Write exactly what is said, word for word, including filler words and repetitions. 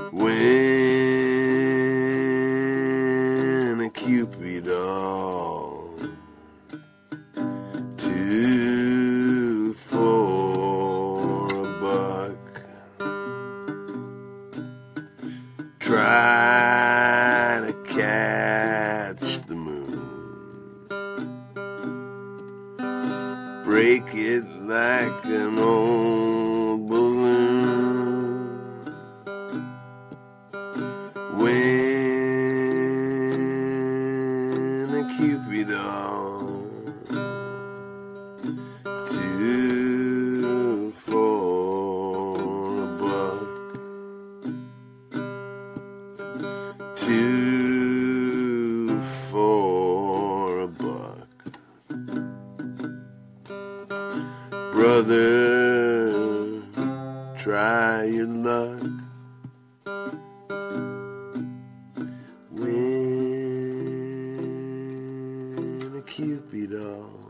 When a Cupid all two for a buck, try to catch the moon, break it like an old balloon. When a Cupid all two for a buck, two for a buck. Brother, try your luck. When a Cupid all